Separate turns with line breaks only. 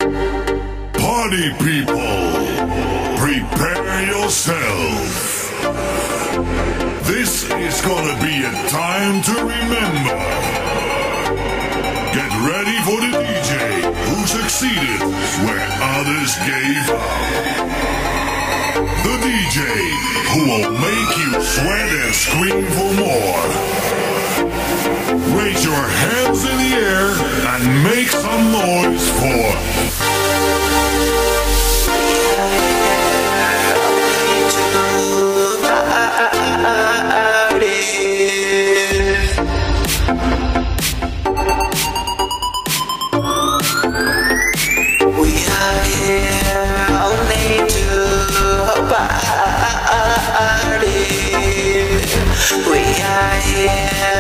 Party people, prepare yourself. This is gonna be a time to remember. Get ready for the DJ who succeeded where others gave up. The DJ who will make you sweat and scream for more. Raise your hands in the air and make some noise for
we are here only to party. We are here